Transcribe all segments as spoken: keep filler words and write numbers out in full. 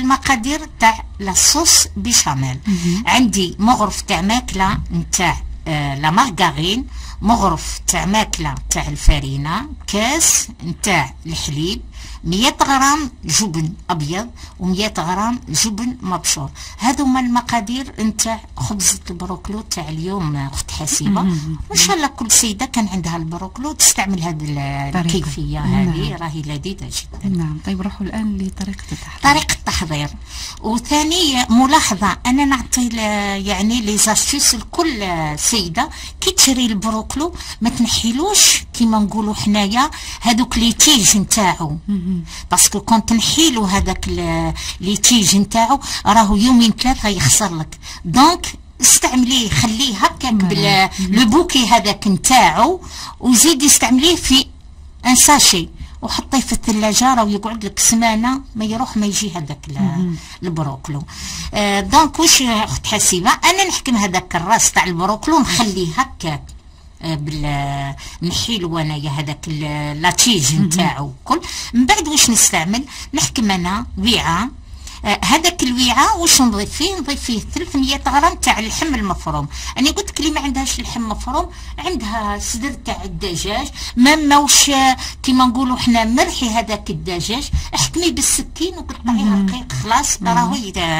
المقادير تاع لاصوص بيشاميل. عندي مغرف تاع ماكله نتاع آه لا مارغارين، مغرف تاع ماكله تاع الفرينه، كاس نتاع الحليب، مية غرام جبن ابيض ومية غرام جبن مبشور. هذو هما المقادير نتاع خبزه البروكلو تاع اليوم اخت حسيبه. وان شاء الله كل سيده كان عندها البروكلو تستعمل هذه الكيفيه هذه، راهي لذيذه جدا. نعم. طيب روحوا الان لطريقه التحضير. طريقه التحضير. وثاني ملاحظه، انا نعطي يعني لي زاستيس لكل سيده كي تشري البروكلو ما تنحيلوش كيما نقولوا حنايا هذوك لي تيج نتاعو، باسكو كون تنحيلو هذاك لي تيج نتاعو راهو يومين ثلاثه يخسر لك. دونك استعمليه، خليه هكاك بال لو بوكي هذاك نتاعو، وزيدي استعمليه في ان ساشي وحطيه في الثلاجه، راه يقعد لك سمانه ما يروح ما يجي هذاك البروكلو. آه دونك واش اخت حسيبه، انا نحكم هذاك الراس تاع البروكلو نخليه هكاك بال نحيلو انايا هذاك لاتيج نتاعو كل. من بعد واش نستعمل، نحكم انا وعاء، آه هذاك الوعاء واش نضيف فيه، نضيف فيه ثلاثمية غرام تاع اللحم المفروم. انا قلت لك اللي ما عندهاش اللحم مفروم عندها صدر تاع الدجاج، ما ماوش كيما نقولوا حنا مرحي هذاك الدجاج، احكمي بالسكين وقطعيه رقيق خلاص راهو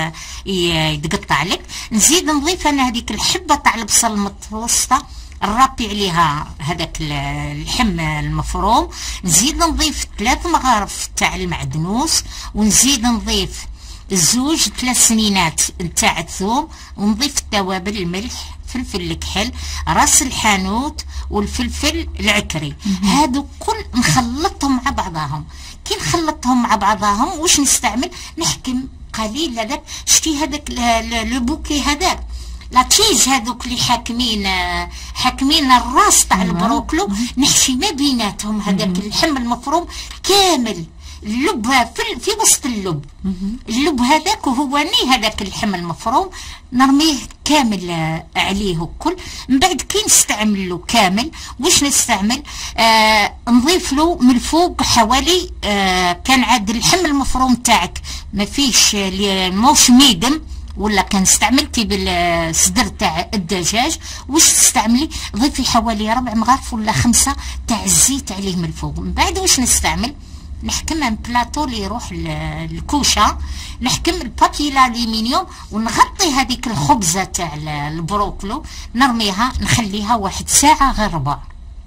يتقطع لك. نزيد نضيف انا هذيك الحبه تاع البصل المتوسطه نرابي عليها هذاك اللحم المفروم. نزيد نضيف ثلاث مغارف تاع المعدنوس، ونزيد نضيف زوج ثلاث سنينات نتاع الثوم، ونضيف التوابل الملح، فلفل الكحل، راس الحانوت، والفلفل العكري. هادو كل نخلطهم مع بعضهم. كي نخلطهم مع بعضهم واش نستعمل، نحكم قليل هذاك شتي هذاك لو بوكي هذاك لاتيج هذوك اللي حاكمين حاكمين الراس تاع البروكلو، نحشي ما بيناتهم هذاك اللحم المفروم كامل، اللب في, في وسط اللب، اللب هذاك وهو ني هذاك اللحم المفروم نرميه كامل عليه الكل. من بعد كي نستعمل له كامل واش نستعمل، آه نضيف له من الفوق حوالي آه كان عاد اللحم المفروم تاعك ما فيش موش ميدم ولا كان استعملتي بالصدر تاع الدجاج، واش تستعملي، ضيفي حوالي ربع مغارف ولا خمسه تاع الزيت عليه من الفوق. من بعد واش نستعمل، نحكم ان بلاطو اللي يروح الكوشه، نحكم البابي الالومنيوم ونغطي هذيك الخبزه تاع البروكلو، نرميها نخليها واحد ساعه غير ربع،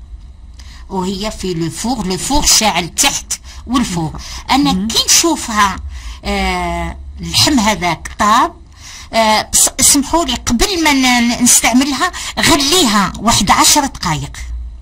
وهي في لو فور، لو فور شاعل تحت والفوق. انا كي نشوفها آه اللحم هذاك طاب، آه اسمحوا لي قبل ما نستعملها غليها واحد عشر دقائق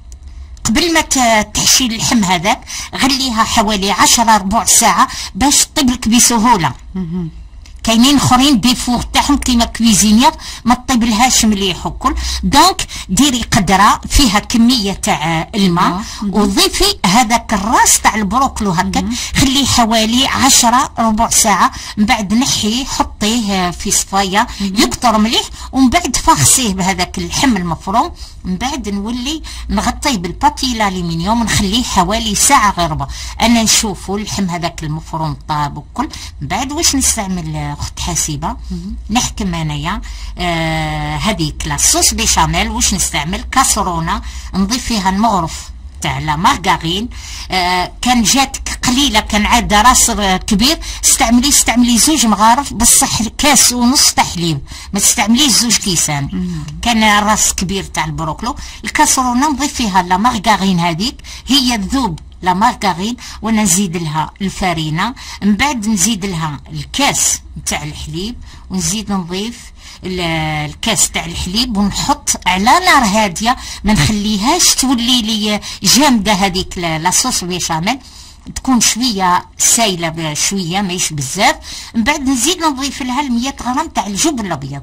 قبل ما تحشي اللحم هذاك، غليها حوالي عشرة ربع ساعة باش تطيب لك بسهولة. كاينين اخرين ديفور تاعهم كيما كويزينير ما تطيبلهاش مليح وكل. دونك ديري قدره فيها كميه تاع الماء وضيفي هذاك الراس تاع البروكلو هكاك، خليه حوالي عشرة ربع ساعه. من بعد نحيه حطيه في صفايه يقطر مليح، ومن بعد فخسيه بهذاك اللحم المفروم. من بعد نولي نغطيه بالبابي الالومنيوم ونخليه حوالي ساعه غير ربع. انا نشوفوا اللحم هذاك المفروم طاب وكل. من بعد واش نستعمل اخت حسيبه، نحكم انايا آه هذيك لاصوص بيشاميل. واش نستعمل، كاسرونه نضيف فيها المغرف تاع لا مارغارين. آه كان جاتك قليله كان عاد راس كبير، استعملي استعملي زوج مغارف بصح كاس ونص تاع حليب، ما تستعمليش زوج كيسان. كان راس كبير تاع البروكلو. الكاسرونه نضيف فيها لا مارغارين هذيك، هي تذوب لا مارغارين، وانا نزيد لها الفرينه. من بعد نزيد لها الكاس تاع الحليب، ونزيد نضيف الكاس تاع الحليب، ونحط على نار هاديه، ما نخليهاش تولي لي جامده هذيك لاصوص بيشاميل، تكون شويه سايله شويه ماهيش بزاف. من بعد نزيد نضيف لها مية غرام تاع الجبن الابيض،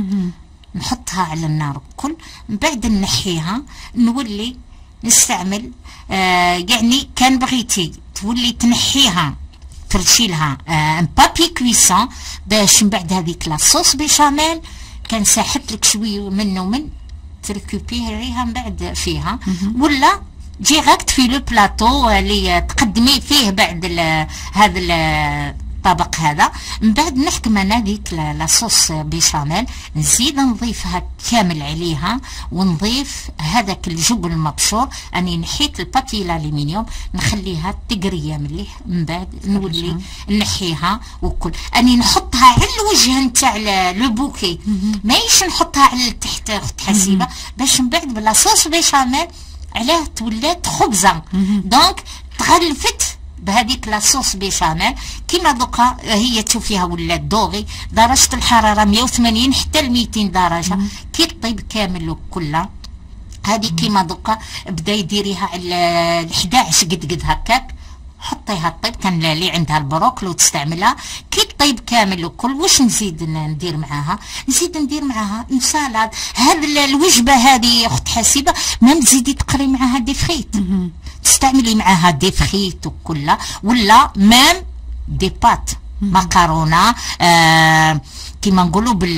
نحطها على النار الكل. من بعد نحيها، نولي نستعمل آه يعني كان بغيتي تولي تنحيها ترشي لها آه بابي كويسون باش من بعد هذيك لاصوص بيشاميل كان ساحت لك شويه من ومن تريكوبيريها من بعد فيها، ولا ديريكت في لو بلاطو اللي تقدمي فيه بعد هذا الطبق هذا. من بعد نحكم انا ديك لاصوص بيشاميل، نزيد نضيفها كامل عليها، ونضيف هذاك الجبن المبشور. اني نحيت البابي الالومنيوم نخليها تقريه مليح، من بعد نولي نحيها وكل. اني نحطها على الوجه نتاع لو بوكي، ماهيش نحطها على تحت اخت حسيبه، باش من بعد بلاصوص بيشاميل علاه تولات خبزه. دونك تغلفت بهذيك لاصوص بيشاميل كيما دوكا هي تشوفيها ولات دوغي، درجه الحراره مية وثمانين حتى ل ميتين درجه كي طيب كامل كلها. هذه كيما دوكا بدا يديريها على احد عشر قد قد هكاك، حطيها طيب. كان اللي عندها البروكلي وتستعملها كي طيب كامل وكل. واش نزيد ندير معاها؟ نزيد ندير معاها سالاد. هذه الوجبه هذه اخت حسيبه ما تزيدي تقري معاها دي فريت، تستعملي معاها دي فريت وكلها، ولا مام دي بات مكرونه آه كيما نقولوا بال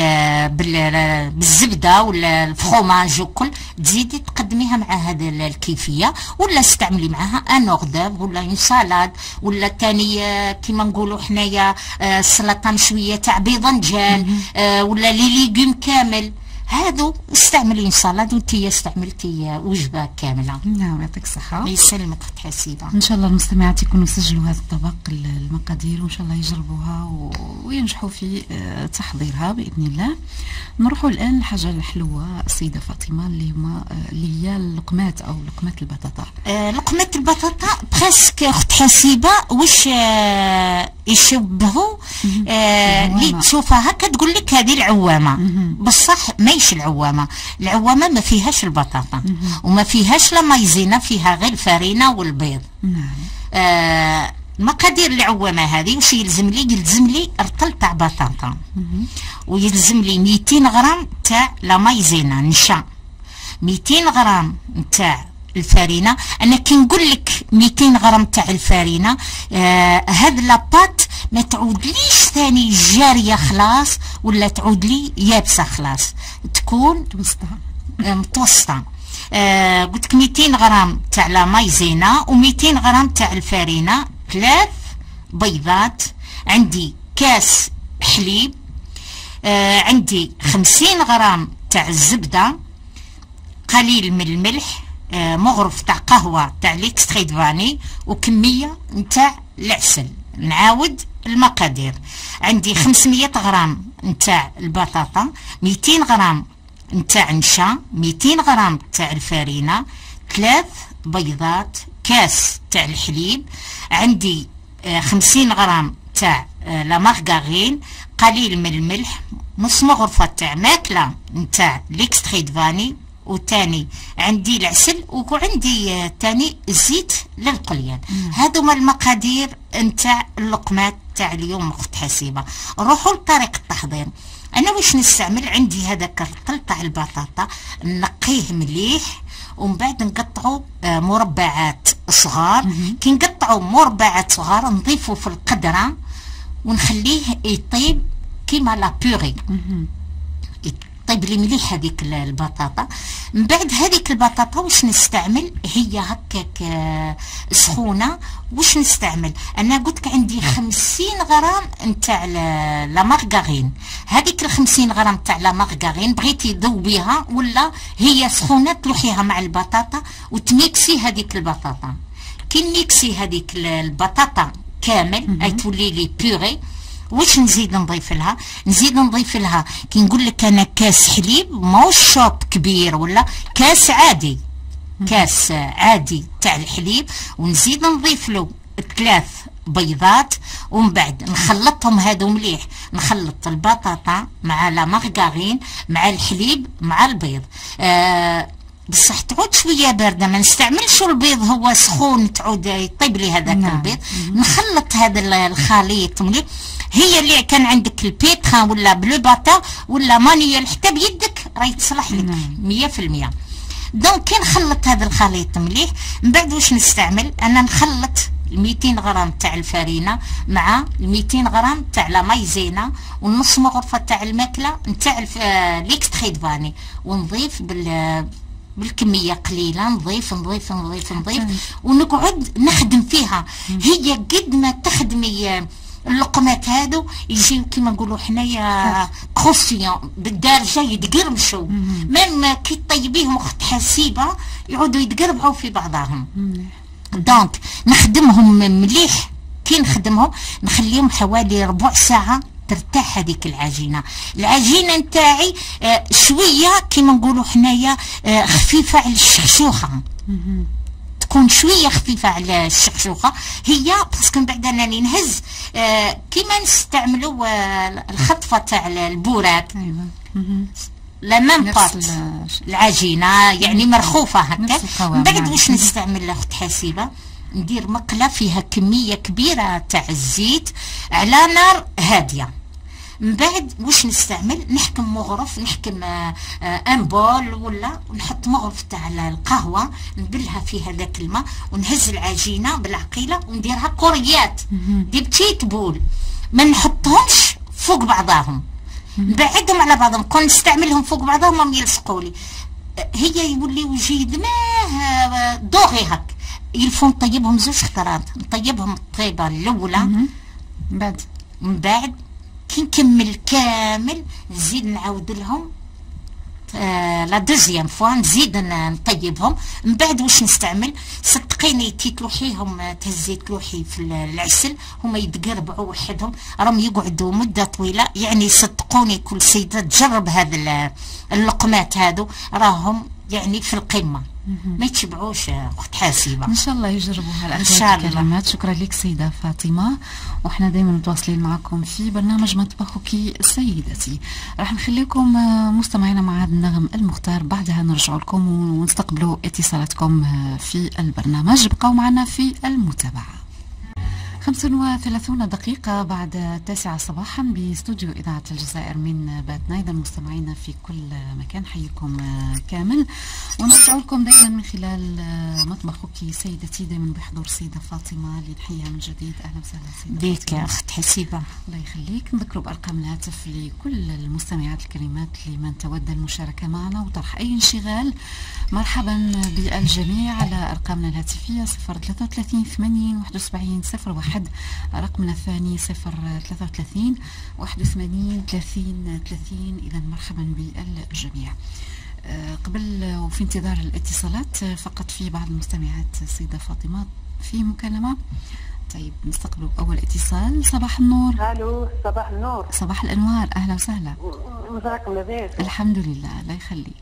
بال بالزبده ولا الفخوماج وكل، تزيدي تقدميها مع هذا الكيفيه، ولا استعملي معاها ان اوردر ولا اون سالاد، ولا ثاني كيما نقولوا حنايا السلطه مشويه تاع بيضنجان آه ولا لي ليغوم كامل. هادو استعملي سالاد وانتي استعملتي وجبه كامله. نعم يعطيك الصحه. يسلمك اخت حسيبه. ان شاء الله المستمعات يكونوا سجلوا هذا الطبق المقادير، وان شاء الله يجربوها وينجحوا في تحضيرها باذن الله. نروحوا الان لحاجه الحلوه السيده فاطمه اللي هما اللي هي اللقمات او لقمات البطاطا. آه لقمات البطاطا بريسك اخت حسيبه واش آه يشبهوا آه اللي تشوفها هكا تقول لك هذه العوامه، بصح ماهيش العوامه. العوامه ما فيهاش البطاطا وما فيهاش لا مايزينا، فيها غير الفرينه والبيض. نعم. آه مقادير العوامه هذه واش يلزم لي؟ يلزم لي رطل تاع بطاطا، ويلزم لي ميتين غرام تاع لا مايزينا نشا، ميتين غرام تاع الفرينه. انا كي نقول لك ميتين غرام تاع الفرينه آه هاد لاباط ما تعودليش ثاني جاريه خلاص ولا تعود لي يابسه خلاص، تكون متوسطه متوسطه. آه قلت لك ميتين غرام تاع لا مايزينا و200 غرام تاع الفرينه، ثلاث بيضات، عندي كاس حليب، آه عندي خمسين غرام تاع الزبده، قليل من الملح، آه مغرف تاع قهوه تاع ليكستري فاني، وكميه نتاع العسل. نعاود المقادير، عندي خمسمية غرام نتاع البطاطا، ميتين غرام نتاع نشا، ميتين غرام تاع الفرينه، ثلاث بيضات، كاس تاع الحليب، عندي آه خمسين غرام تاع آه لا مارغارين، قليل من الملح، نص مغرفه تاع ماكله نتاع ليكستري فاني، وتاني عندي العسل، وعندي تاني الزيت للقليان. هادو هما المقادير نتاع اللقمات تاع اليوم اخت حسيبه. نروحوا لطريقه التحضير. انا واش نستعمل؟ عندي هذاك الرطل تاع البطاطا نقيه مليح، ومن بعد نقطعوا مربعات صغار. كي نقطعوا مربعات صغار نضيفوا في القدره ونخليه يطيب كيما لا بوري، طيب لي مليح هذيك البطاطا. من بعد هذيك البطاطا واش نستعمل؟ هي هكاك آه سخونه. واش نستعمل؟ انا قلت لك عندي خمسين غرام نتاع لا مارغارين. هذيك ال خمسين غرام تاع لا مارغارين بغيتي تذوبيها ولا هي سخونه تلوحيها مع البطاطا وتميكسي هذيك البطاطا. كي نميكسي هذيك البطاطا كامل اي تولي لي بوري. واش نزيد نضيف لها؟ نزيد نضيف لها كي نقول لك انا كاس حليب، ماهوش شوط كبير ولا كاس عادي، كاس عادي تاع الحليب، ونزيد نضيف له ثلاث بيضات، ومن بعد نخلطهم هادو مليح. نخلط البطاطا مع لا مارغارين مع الحليب مع البيض. آه بصح تعود شويه بارده، ما نستعملش البيض هو سخون تعود يطيب لي هذاك البيض. نخلط هذا الخليط مليح. هي اللي كان عندك البيتران ولا بلو باتا ولا مانيال حتى بيدك راهي تصلح لك مية في المية. دونك كي نخلط هذا الخليط مليح، من بعد واش نستعمل؟ انا نخلط ميتين غرام تاع الفرينه مع ميتين غرام تاع لا مايزينا ونص مغرفه تاع الماكله نتاع ليكستري فاني، ونضيف بال بالكميه قليله، نضيف نضيف نضيف نضيف ونقعد نخدم فيها. هي قد ما تخدمي اللقمات هادو يجيو كيما نقولوا حنايا كروسيون بالدارجه يتقرمشوا، ميم كي طيبيهم اخت حسيبه يعودوا يتقربعوا في بعضهم. دونك نخدمهم مليح، كي نخدمهم نخليهم حوالي ربع ساعه ترتاح هذيك العجينه. العجينه نتاعي آه شويه كيما نقولوا حنايا آه خفيفه على الشخشوخه، تكون شويه خفيفه على الشخشوخه هي، باسكو من بعد انني نهز آه كيما نستعملوا آه الخطفه تاع البوراك. ايوه لا ميم بارت العجينه يعني مرخوفه هكا. من بعد واش نستعمل اخت حسيبه؟ ندير مقله فيها كميه كبيره تاع الزيت على نار هاديه. من بعد واش نستعمل؟ نحكم مغرف، نحكم آه آه ان بول ولا نحط مغرف تاع القهوه نبلها في هذاك الماء ونهز العجينه بالعقيله ونديرها كوريات دي بتيت بول، ما نحطهمش فوق بعضاهم، نبعدهم على بعضهم، كون نستعملهم فوق بعضهم هم يلصقوا لي، هي يوليو جيد ما دوغي هك. يلفون نطيبهم زوج خطرات، نطيبهم الطيبه الاولى من بعد من بعد كي نكمل كامل نزيد نعاود لهم آه لا دوزيام فوا نزيد نطيبهم. من بعد واش نستعمل؟ صدقيني كي تلوحيهم تهزي تلوحي في العسل هما يتقربعوا وحدهم، راهم يقعدوا مده طويله. يعني صدقوني كل سيده تجرب هذا اللقمات هادو راهم يعني في القمه، ما يتشبعوش اخت حاسبه. ان شاء الله يجربوها الاخوات الكريمات. شكرا لك سيده فاطمه، وحنا دائما متواصلين معكم في برنامج مطبخك سيدتي. راح نخليكم مستمعينا مع هذا النغم المختار، بعدها نرجع لكم ونستقبلوا اتصالاتكم في البرنامج. بقوا معنا في المتابعه. خمس وثلاثون دقيقة بعد التاسعة صباحا باستوديو إذاعة الجزائر من باتنا. إذا مستمعينا في كل مكان حيكم كامل، ونرجع لكم دائما من خلال مطبخك سيدتي، دائما بحضور سيدة فاطمة اللي نحييها من جديد. أهلا وسهلا سيدة بيك يا أخت حسيبة. الله يخليك. نذكروا بأرقام الهاتف لكل المستمعات الكريمات لمن تود المشاركة معنا وطرح أي انشغال. مرحبا بالجميع على أرقامنا الهاتفية صفر ثلاثة وثلاثين ثمانين واحد وسبعين صفر واحد، رقمنا الثاني صفر ثلاثة وثلاثين واحد وثمانين ثلاثين ثلاثين. إذا مرحبا بالجميع. أه قبل وفي انتظار الاتصالات فقط في بعض المستمعات سيدة فاطمة في مكالمة. طيب نستقبل أول اتصال. صباح النور. الو صباح النور. صباح الأنوار. أهلا وسهلا. مساكم لاباس؟ الحمد لله الله يخليك.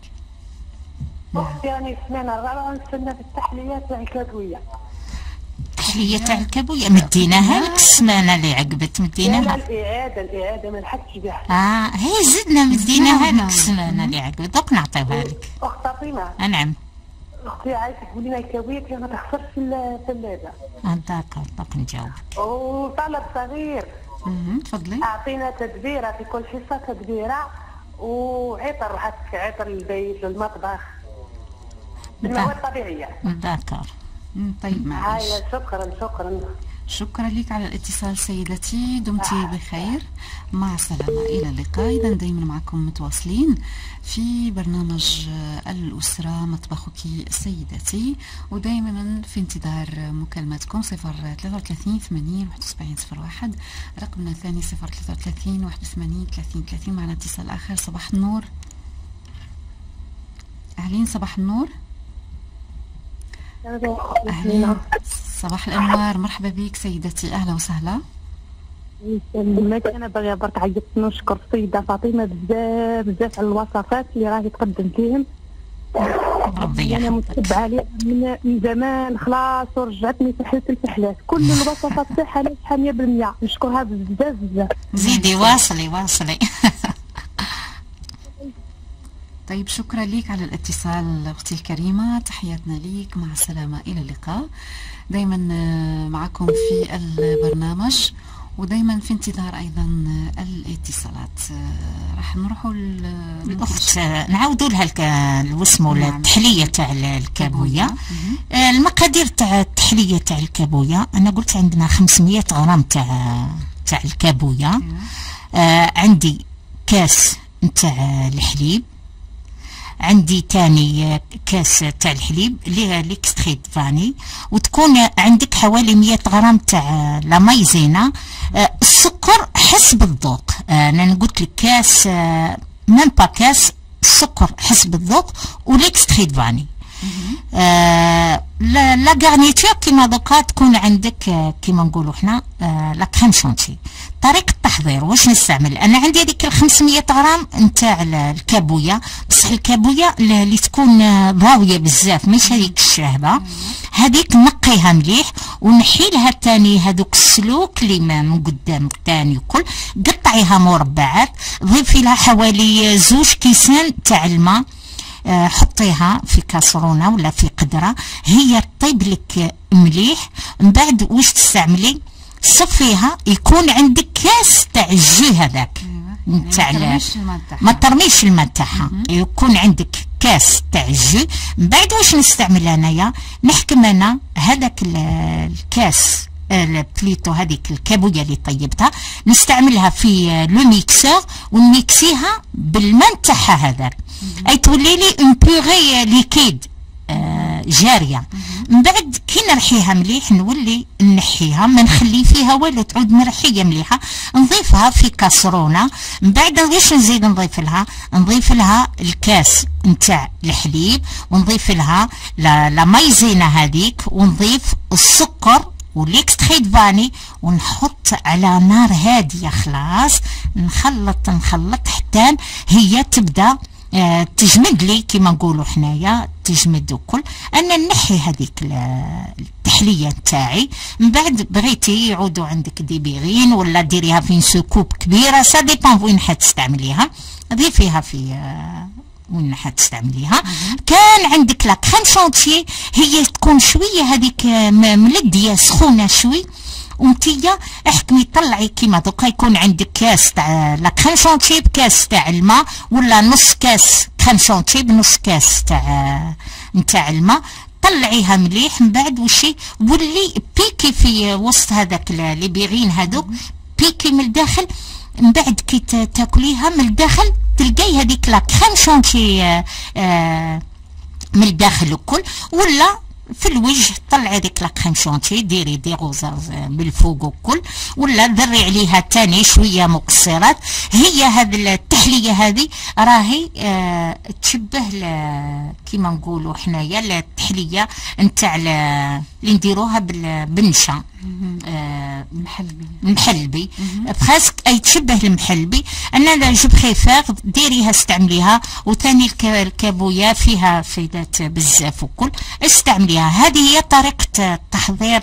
اختي يعني سمعنا الرابعه نستنى في التحليات تاع الكادويه. التحليه تاع الكابويه مديناها لك السمانه اللي عقبت مديناها. لا الاعاده الاعاده ما لحقتش بها. اه هي زدنا مديناها لك السمانه اللي عقبت، دوك نعطيوها لك. اخت فاطمه. نعم. اختي عايزه تقولي لنا الكاويه كي ما تخسرش في الثلاجه. اه داكور دوك نجاوبك. وطلب صغير. اها تفضلي. اعطينا تدبيره في كل حصه تدبيره وعطر هكا عطر البيت للمطبخ بالمواد الطبيعيه. داكور. طيب معلش. هاي شكرا شكرا. شكرا لك على الاتصال سيدتي، دمتي بخير، مع السلامة، إلى اللقاء. إذا دايما معكم متواصلين في برنامج الأسرة مطبخك سيدتي، ودايما في انتظار مكالماتكم صفر ثلاثة وثلاثين ثمانين واحد وسبعين صفر واحد، رقمنا الثاني صفر ثلاثة وثلاثين واحد وثمانين ثلاثين ثلاثين. معنا اتصال آخر. صباح النور. أهلين صباح النور. أهلا صباح الأنوار. مرحبا بك سيدتي، أهلا وسهلا. أنا باغية برك عيطت نشكر السيدة فاطمة بزاف بزاف على الوصفات اللي راهي تقدم فيهم. ربي أنا متبعة عليها من, من زمان خلاص، ورجعتني سحلت الفحلات كل الوصفات تاعها ناجحة مية بالمية. نشكرها بزاف بزاف. زيدي واصلي واصلي. طيب شكرا لك على الاتصال أختي الكريمة، تحياتنا لك، مع السلامة، إلى اللقاء. دايما معكم في البرنامج ودايما في انتظار أيضا الاتصالات. راح نروحوا الأخت نعاودوا لها الوسمو التحلية تاع الكابوية. المقادير تاع التحلية تاع الكابوية أنا قلت عندنا خمسمية غرام تاع تاع الكابوية. آه عندي كاس نتاع الحليب، عندي تاني كاس تاع الحليب اللي ليكستري فاني، وتكون عندك حوالي مية غرام تاع لا مايزينا. السكر حسب الذوق، انا قلت لك كاس ميم با كاس السكر حسب الذوق، وليكستري فاني. آه لا لا غارنيتور كيما دوكا تكون عندك آه كيما نقولوا حنا آه لا كريم شونتي. طريقه التحضير واش نستعمل؟ انا عندي هذيك ال خمسمية غرام نتاع الكابويه، بصح الكابويه اللي تكون آه ضاويه بزاف ماشي هذيك الشاهبه، هذيك نقيها مليح ونحي لها تاني هذوك السلوك اللي من قدام تاني وكل، قطعيها مربعات، ضيفي لها حوالي زوج كيسان تاع الماء، أه حطيها في كاسرونه ولا في قدره، هي تطيب لك مليح. من بعد واش تستعملي؟ صفيها، يكون عندك كاس تاع الجي هذاك نتاع ما ترميش الماء تاعها، يكون عندك كاس تاع الجي. من بعد واش نستعمل انايا؟ نحكم انا هذاك الكاس بليتو هذيك الكابويه اللي طيبتها نستعملها في لو ميكسور ونميكسيها بالماء تاعها هذاك، اي تولي لي اون بيغي ليكيد آه جاريه. من بعد كي نرحيها مليح نولي نحيها، ما نخلي فيها ولا تعود مرحيه مليحه، نضيفها في كاسرونه. من بعد واش نزيد نضيف لها؟ نضيف لها الكاس نتاع الحليب، ونضيف لها لا, لا مايزينا هذيك، ونضيف السكر وليكستري فاني، ونحط على نار هاديه خلاص، نخلط نخلط حتى هي تبدا آه تجمد لي كيما نقولوا حنايا تجمد وكل. انا نحي هذيك التحليه نتاعي. من بعد بغيتي يعودوا عندك ديبيغين ولا ديريها في سكوب كبيره، سا ديبون وين حتستعمليها، ضيفيها في آه وين حتستعمليها. كان عندك لا كريم شونتيي هي تكون شويه هذيك ملديه سخونه شوي، وانتيا احكمي طلعي كيما دوكا يكون عندك كاس تاع لا كريم شونتيي بكاس تاع الماء، ولا نص كاس كريم شونتيي بنص كاس تاع نتاع الماء، طلعيها مليح. من بعد وشي ولي بيكي في وسط هذاك اللي بيغين هذوك، بيكي من الداخل. من بعد كي تاكليها من الداخل تلقاي هذيك لا كريم شونتي آه آه من الداخل الكل، ولا في الوجه طلعي هذيك لا كريم شونتي ديري دي غوزاز بالفوق والكل، ولا ذري عليها تاني شويه مكسرات. هي هذه التحليه هذه راهي آه تشبه كيما نقولوا حنايا التحليه نتاع اللي نديروها بالنشا آه محلبي محلبي براسك اي تشبه المحلبي. انا جو بريفير ديريها استعمليها، وثاني الكابويه فيها فايدات بزاف وكل استعمليها. هذه هي طريقه تحضير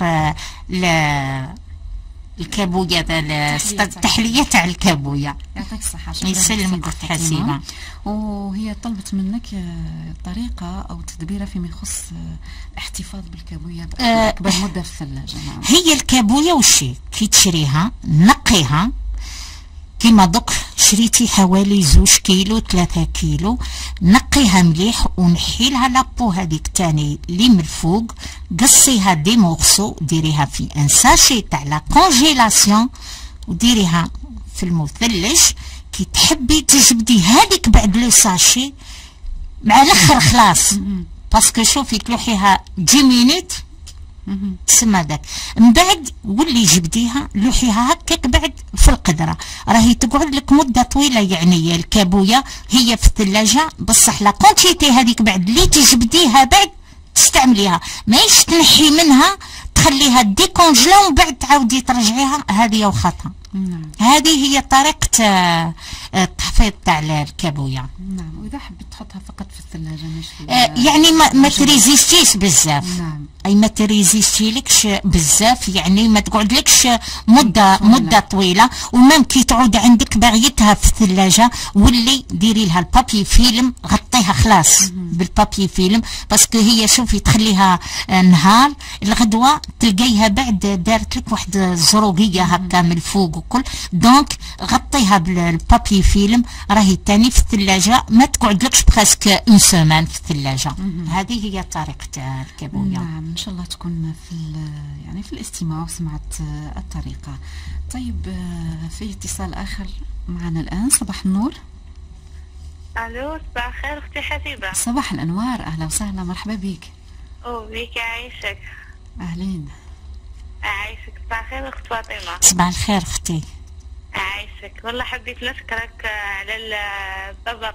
آه الكابويه، التحليه تاع الكابويه. يعطيك الصحه. يسلمك اختي حسيمه. وهي طلبت منك طريقه او تدبيره فيما يخص الاحتفاظ بالكابويه باكبر أه مده في الثلاجه. نعم. هي الكابويه وشي كي تشريها نقيها كيما دوك شريتي حوالي زوج كيلو ثلاثة كيلو، نقيها مليح ونحيلها لابو هذيك تاني اللي من الفوق، قصيها دي مورسو، ديريها في ان ساشي تاع لا كونجيلاسيون، وديريها في المثلج. كي تحبي تجبدي هذيك بعد لو ساشي مع الاخر خلاص، باسكو شوفي تلوحيها عشر مينوت تسمى داك. من بعد ولي جبديها لوحيها هكاك بعد في القدره، راهي تقعد لك مده طويله. يعني الكابويه هي في الثلاجه بصح لا كونتيتي هذيك بعد اللي تجبديها بعد تستعمليها، ماهيش تنحي منها تخليها ديكونجلا ومن بعد تعاودي ترجعيها، هذه وخطا. نعم. هذه هي طريقه التحفيظ تاع الكابويه. نعم. واذا حبيت تحطها فقط في الثلاجه ماشي آه يعني ما, ما تريزيستيش بزاف. نعم. اي ما تريزيستيلكش بزاف، يعني ما تقعدلكش مده مده طويله. ومام كي تعود عندك باغيتها في الثلاجه ولي ديري لها البابي فيلم، غطيها خلاص بالبابي فيلم، باسكو هي شوفي تخليها نهار الغدوه تلقيها بعد دارت لك واحد الزروقيه هكا من الفوق وكل، دونك غطيها بالبابي فيلم، راهي تاني في الثلاجه ما تقعدلكش براسك اون سيمان في الثلاجه. هذه هي طريقه الكابويه. نعم. ان شاء الله تكون في يعني في الاستماع وسمعت الطريقه. طيب في اتصال اخر معنا الان. صباح النور. الو صباح الخير اختي حسيبه. صباح الانوار، اهلا وسهلا، مرحبا بك. او بيك عايشك. اهلين. عايشك. صباح الخير اخت فاطمه. صباح الخير اختي. عايشك. والله حبيت نشكرك على الطبق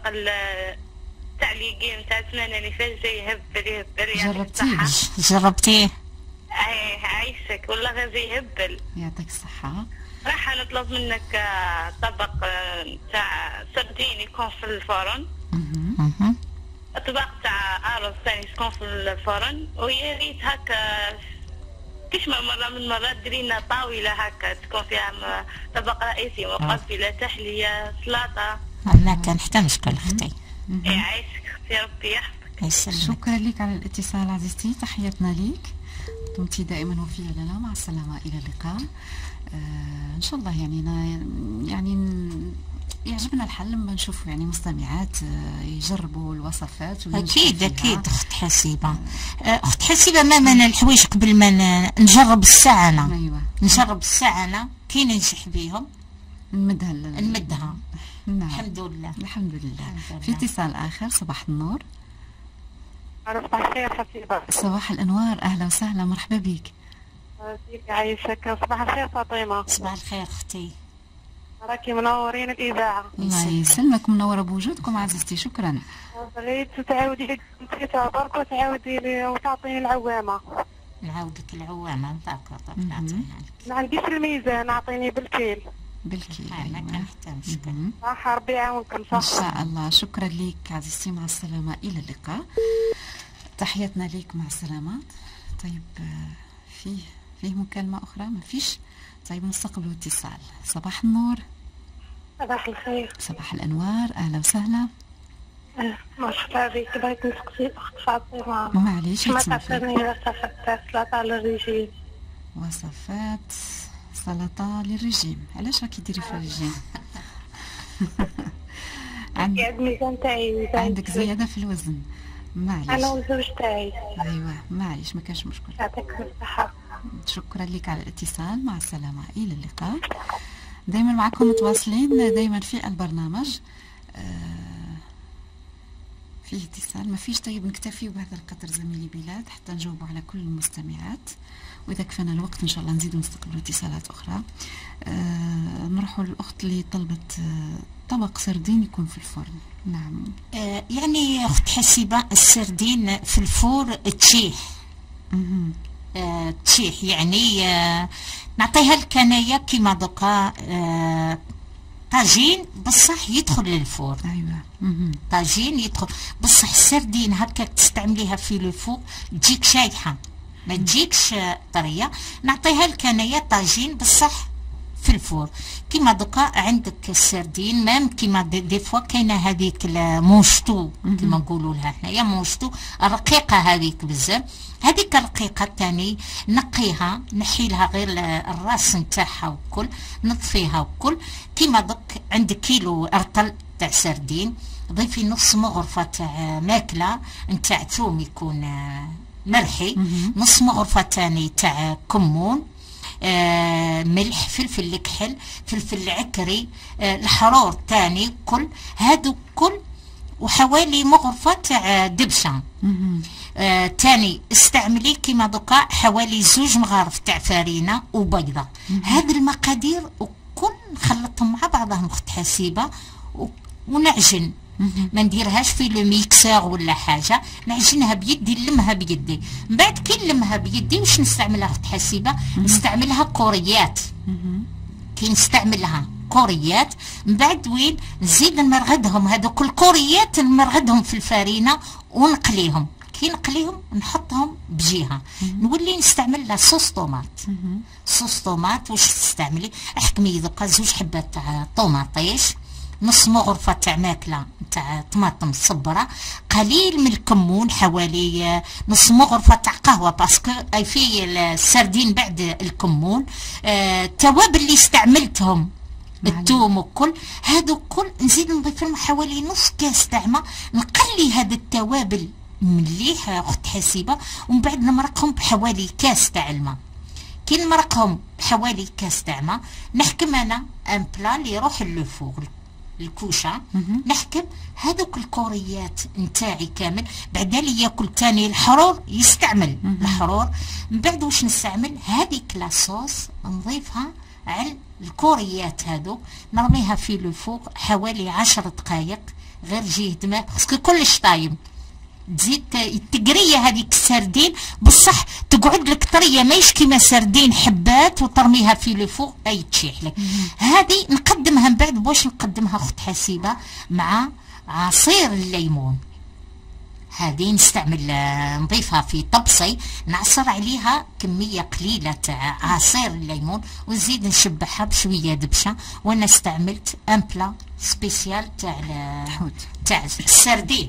التعليقي نتاع سنانني فجأة يهبل يهبل. جربتيه؟ جربتيه؟ اي عايشك والله غازي يهبل. يعطيك الصحة. راح نطلب منك طبق تاع سردين يكون في الفرن. اها. طبق تاع ارز ثاني يكون في الفرن، ويا ريت هكا كيش ما مرة من مرات ديرينا طاولة هكا تكون فيها طبق رئيسي مقبلة تحلية سلطة. ما كان حتى مشكل اختي. يعيشك اختي ربي يحفظك. شكرا لك على الاتصال عزيزتي، تحياتنا لك، دمتي دائما وفيا لنا، مع السلامة إلى اللقاء. آه ان شاء الله يعني يعني يعجبنا الحل لما نشوف يعني مستمعات يجربوا الوصفات. اكيد اكيد اخت حسيبه. اخت حسيبه ما من الحوايج قبل ما نجرب السعنه. ايوه نجرب السعنه كي ننجح بيهم نمدها نمدها. نعم الحمد لله الحمد لله. في اتصال اخر. صباح النور. صباح الخير حسيبه. صباح الانوار، اهلا وسهلا، مرحبا بك. بيك عايشك. صباح الخير فاطمه. صباح الخير اختي، راكي منورين الاذاعه. الله يسلمك، منوره بوجودكم عزيزتي، شكرا. بغيت تعاودي لي برك وتعاودي لي وتعطيني العوامه. نعاودك العوامه ذاك نعطيها لك. ما عنديش الميزان، اعطيني بالكيل. بالكيل ما كان حتى مشكل. صح ربي يعاونكم. ان شاء الله. شكرا لك عزيزتي، مع السلامه الى اللقاء. تحياتنا لك، مع السلامه. طيب فيه فيه مكالمه اخرى؟ ما فيش؟ طيب نستقبل اتصال. صباح النور. صباح الخير. صباح الانوار، اهلا وسهلا. مرحبا بك. بغيت نسقسي اخت فاطمه. معليش ما تعطيني وصفات سلطه للرجيم. وصفات سلطه للرجيم؟ علاش راكي ديري في الرجيم؟ عندي الميزان تاعي. عندك زياده في الوزن؟ معليش. انا والزوج تاعي. ايوه معليش، ما كانش مشكل. يعطيك الصحه. شكرا لك على الاتصال، مع السلامه الى اللقاء. دائما معكم متواصلين دائما في البرنامج. آه فيه اتصال؟ ما فيش. طيب نكتفي بهذا القدر زميلي بلاد حتى نجاوبوا على كل المستمعات، واذا كفانا الوقت ان شاء الله نزيدوا نستقبلوا اتصالات اخرى. آه نروحوا للاخت اللي طلبت آه طبق سردين يكون في الفرن. نعم. آه يعني اخت حسيبه السردين في الفور تشيح. اها آه تشيح يعني آه نعطيها الكنايه كيما دوكا آه طاجين بصح يدخل للفور. ايوه اها طاجين يدخل بصح السردين هكاك تستعمليها في الفور تجيك شايحه ما تجيكش طريه. نعطيها الكنايه طاجين بصح في الفور كيما دوكا عندك السردين مام كيما دي, دي فوا كاينه هذيك الموشتو كيما نقولوا لها حنايا موشتو الرقيقه هذيك بزاف. هذيك الرقيقه الثاني نقيها نحي لها غير الراس نتاعها وكل نطفيها وكل كيما دوك عندك كيلو ارطل تاع سردين ضيفي نص مغرفه تاع ماكله نتاع ثوم يكون مرحي نص مغرفه ثاني تاع كمون آه ملح فلفل الكحل فلفل العكري آه الحرور تاني كل هادو كل وحوالي مغرفة تاع دبشة آه تاني استعملي كيما دوكا حوالي زوج مغارف تاع فرينة وبيضة. هاد المقادير وكل نخلطهم مع بعضهم اخت حسيبة ونعجن ما نديرهاش في لو ميكسور ولا حاجه نعجنها بيدي نلمها بيدي. من بعد كي نلمها بيدي واش نستعملها اخت حسيبه؟ نستعملها كوريات. كي نستعملها كوريات من بعد وين نزيد نمرغدهم هذوك الكوريات نمرغدهم في الفرينه ونقليهم. كي نقليهم نحطهم بجهه نولي نستعمل لها صوص طوماط. صوص طوماط واش تستعملي؟ احكمي دوكا زوج حبات تاع طوماطيش نص مغرفة تاع ماكلة تاع طماطم صبرة قليل من الكمون حوالي نص مغرفة تاع قهوة باسكو اي في السردين بعد الكمون. التوابل آه اللي استعملتهم الثوم وكل هادو كل نزيد نضيف لهم حوالي نص كاس تاع ماء نقلي هاد التوابل مليح اخت حسيبة ومن بعد نمرقهم بحوالي كاس تاع الماء. كي نمرقهم بحوالي كاس تاع ماء نحكم انا ان بلا اللي يروح للفوغ الكوشه. نحكم هذوك الكوريات نتاعي كامل، بعد اللي ياكل تاني الحرور يستعمل الحرور. من بعد واش نستعمل هذيك لاصوص نضيفها على الكوريات هذوك، نرميها في لو فوق حوالي عشر دقائق غير جهد ما، باسكو كلش طايم. تزيد التقريه هذيك السردين بصح تقعد لك طريه ماهيش كيما سردين حبات وترميها في لو فوق اي تشيح لك. هذه نقدمها من بعد واش نقدمها اخت حسيبه مع عصير الليمون. هذه نستعمل نضيفها في طبسي، نعصر عليها كميه قليله تاع عصير الليمون ونزيد نشبعها بشويه دبشه. وانا استعملت ان بلا سبيسيال تاع تاع السردين.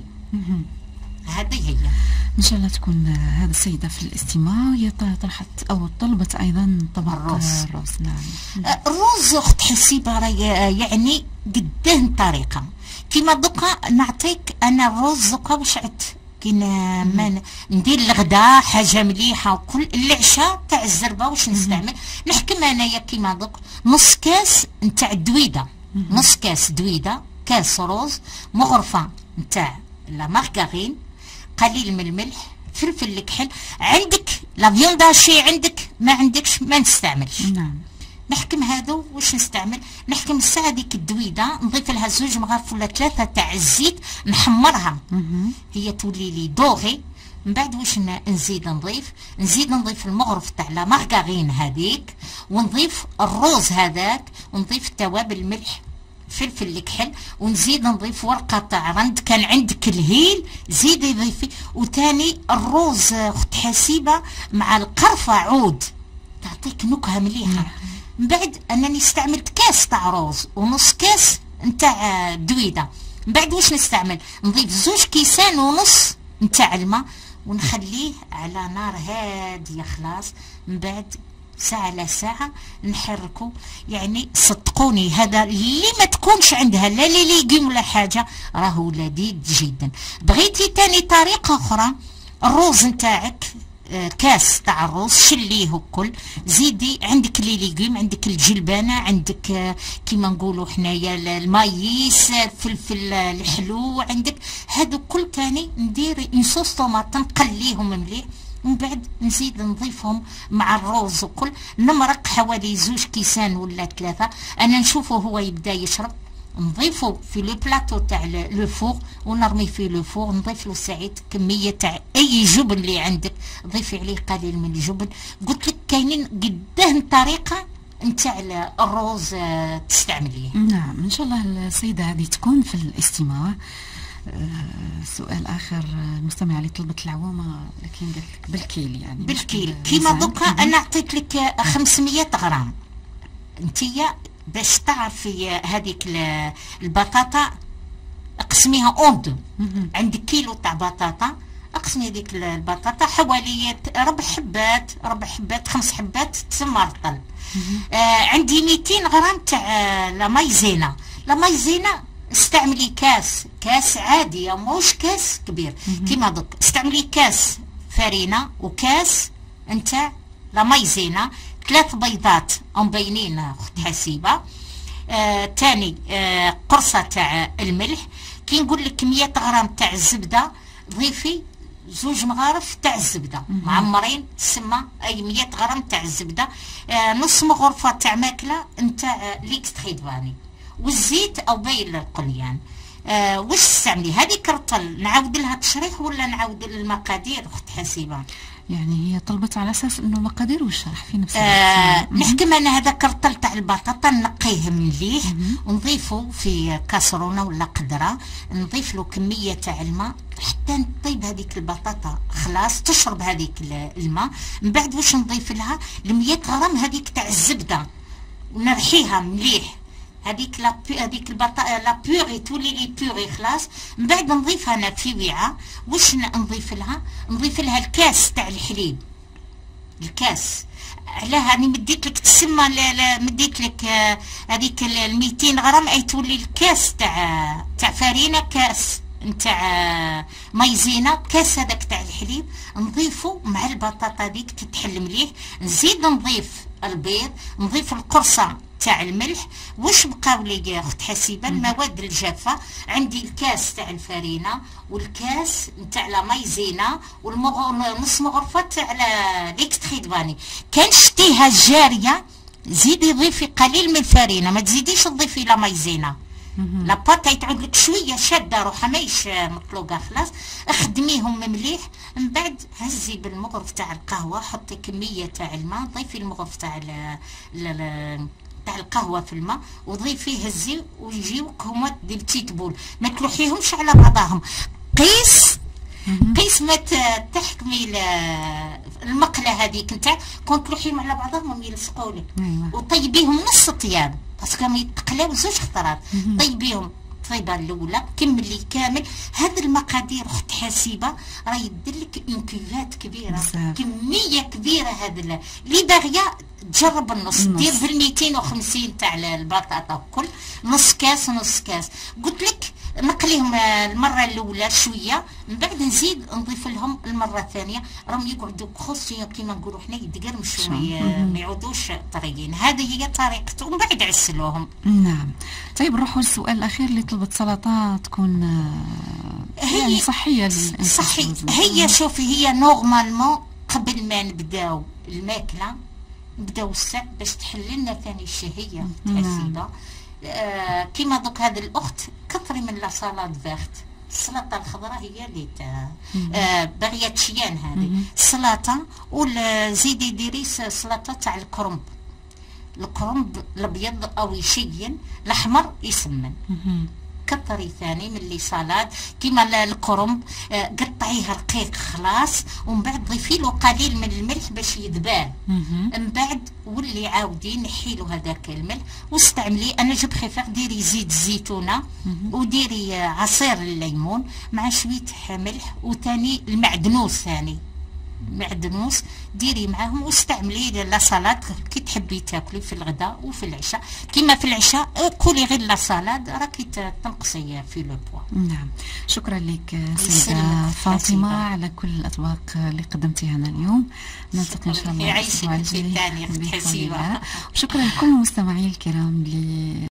هذه هي ان شاء الله تكون هذه السيده في الاستماع هي طرحت او طلبت ايضا طبق الرز. الرز نعم. الرز اخت حسيبه يعني قداه طريقه كيما دوكا نعطيك انا الرز دوكا واش عدت كينا ما ندير الغداء حاجه مليحه وكل العشاء تاع الزربه واش نستعمل. نحكم انايا كيما دوك نص كاس نتاع الدويده، نص كاس دويده، كاس رز، مغرفه نتاع لا مارغارين، قليل من الملح، فلفل الكحل. عندك لا فيونداشي عندك، ما عندكش ما نستعملش. نعم. نحكم هذا واش نستعمل. نحكم الساعه ديك الدويده نضيف لها زوج مغارف ولا ثلاثه تاع الزيت نحمرها، هي تولي لي دوغي. من بعد واش نزيد نضيف نزيد نضيف المغرف تاع لا مارغارين هذيك، ونضيف الروز هذاك، ونضيف التوابل الملح فلفل الكحل، ونزيد نضيف ورقه تاع رند. كان عندك الهيل زيدي ضيفي. وثاني الروز اخت حسيبه مع القرفه عود تعطيك نكهه مليحه. من بعد انني استعملت كاس تاع روز ونص كاس نتاع دويده. من بعد واش نستعمل نضيف زوج كيسان ونص نتاع الماء ونخليه على نار هاديه خلاص. من بعد ساعة على ساعة نحركه. يعني صدقوني هذا اللي ما تكونش عندها لا لي ليغوم ولا حاجة راهو لذيذ جدا. بغيتي تاني طريقة أخرى، الروز نتاعك كاس تاع الروز شليه الكل، زيدي عندك لي ليغوم، عندك الجلبانة، عندك كيما نقولوا حنايا المايس، فلفل الحلو، عندك هادو كل تاني ندير اون صوص طوماط نقليهم مليح. من بعد نزيد نضيفهم مع الروز وكل، نمرق حوالي زوج كيسان ولا ثلاثة. انا نشوفه هو يبدا يشرب، نضيفه في لو بلاطو تاع لو فوق ونرميه في لو فوق. نضيف له سعيد كميه تاع اي جبن اللي عندك، ضيفي عليه قليل من الجبن. قلت لك كاينين قداه طريقه نتاع الروز تستعمليه. نعم ان شاء الله السيده هذه تكون في الاستماع. أه سؤال اخر المستمع اللي طلبت العوامه لكن قالت لك بالكيل، يعني بالكيل كيما دوكا انا عطيت لك خمسمية غرام. انتيا باش تعرفي هذيك البطاطا اقسميها اوندو. عندك كيلو تاع بطاطا اقسمي هذيك البطاطا حوالي ربع حبات ربع حبات خمس حبات تسمى رطل. آه عندي ميتين غرام تاع لا مايزينا. لا مايزينا استعملي كاس كاس عادي موش كاس كبير كيما دوك. استعملي كاس فرينه وكاس نتاع لا مايزينا، ثلاث بيضات مبينين اخت حسيبه. آه تاني آه قرصه تاع الملح. كي نقول لك مية غرام تاع الزبده ضيفي زوج مغارف تاع الزبده معمرين تسمى اي مية غرام تاع الزبده. آه نص مغرفه تاع ماكله نتاع ليكستري فاني، والزيت او بيل القليان. آه واش تستعملي هذيك رطل نعاود لها تشريح ولا نعاود المقادير اخت حسيبه؟ يعني هي طلبت على اساس انه مقادير والشرح في نفس الوقت. آه نحكم انا هذاك الرطل تاع البطاطا نقيه مليح ونضيفه في كاسرونه ولا قدره، نضيف له كميه تاع الماء حتى نطيب هذيك البطاطا خلاص تشرب هذيك الماء. من بعد واش نضيف لها مية غرام هذيك تاع الزبده ونرحيها مليح. هذيك لا هذيك البطاطا لا بيوري تولي لي بيوري خلاص. من بعد نضيفها انا في وعاء. واش نضيف لها؟ نضيف لها الكاس تاع الحليب، الكاس علاه راني مديت لك تسمى مديت لك هذيك ال ميتين غرام اي تولي الكاس تاع تاع فرينه، كاس نتاع مايزينا، كاس هذاك تاع الحليب نضيفه مع البطاطا ديك تتحل مليح. نزيد نضيف البيض، نضيف القرصه تاع الملح. واش بقاو لي يا اخت حسيبه؟ المواد الجافه. عندي الكاس تاع الفرينه والكاس نتاع لا مايزينا ونص مغرفه تاع ليكستري فاني. كان شتيها جاريه زيدي ضيفي قليل من الفرينه، ما تزيديش تضيفي لا مايزينا. لاباطا تعود لك شويه شاده روحها ماهيش مطلوقه خلاص. اخدميهم مليح، من بعد هزي بالمغرف تاع القهوه، حطي كميه تاع الماء، ضيفي المغرف تاع تاع القهوه في الماء وضيفيه هزي ويجيوك هما دي بتيت بول، ما تلوحيهمش على بعضهم. قيس قيس ما تحكمي المقله هذيك نتاع كون تلوحيهم على بعضهم يلصقوا لك. وطيبيهم نص طياب باسكو يتقلاو زوج خطرات. طيبيهم الطيبه الاولى كملي كامل. هذه المقادير اخت حسيبه راه يديرلك اون كيفات كبيره بزاف. كميه كبيره. هذا اللي باغيه تجرب النص دير بال مئتين وخمسين تاع البطاطا كل نص كاس نص كاس. قلت لك نقليهم المره الاولى شويه، من بعد نزيد نضيف لهم المره الثانيه، راهم يقعدوا خصوصا كيما نقولوا حنا يتقرمشوا ما يعودوش طريين. هذه هي طريقته، ومن بعد عسلوهم. نعم. طيب نروحوا للسؤال الاخير اللي طلبت سلطه تكون هي يعني صحيه للانسان. صحي. هي شوفي هي نورمالمون قبل ما نبداو الماكله نبداو الساعه باش تحل لنا ثاني الشهيه حسيبه. آه كيما دوك هذه الاخت كثري من لا سالاد فيرت. السلطه الخضراء هي اللي تاع آه باغيه تشيان هذه السلطه. وزيدي ديري سلطه تاع الكرنب. الكرنب الابيض او يشين، الاحمر يسمن. كثري ثاني من لي سالاد كيما الكرنب. آه قطعيه رقيق خلاص، ومن بعد ضيفي له قليل من الملح باش يذبان. من بعد ولي عاودي نحي له هذاك الملح واستعملي. انا جو بريفير ديري زيت الزيتونه وديري عصير الليمون مع شويه ملح، وثاني المعدنوس ثاني معدنوس ديري معاهم واستعملي لا سالاد كي تحبي تاكلي في الغداء وفي العشاء. كيما في العشاء كولي غير لا سالاد راكي تنقصي في لو بوا. نعم. شكرا لك سيدة فاطمة على كل الأطباق اللي قدمتيها لنا اليوم. نلتقي إن شاء الله الأسبوع الجاي. شكرا لكل المستمعين الكرام اللي